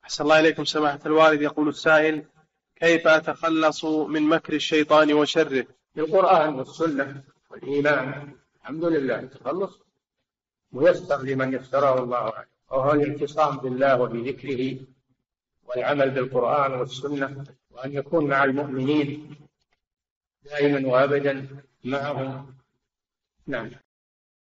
أحسن الله إليكم سماحة الوالد. يقول السائل: كيف أتخلص من مكر الشيطان وشره؟ بالقرآن والسنة والإيمان. الحمد لله التخلص ميسر لمن يسره الله عليه، وهو الاعتصام بالله وبذكره والعمل بالقرآن والسنة، وأن يكون مع المؤمنين دائما وأبدا معهم. نعم.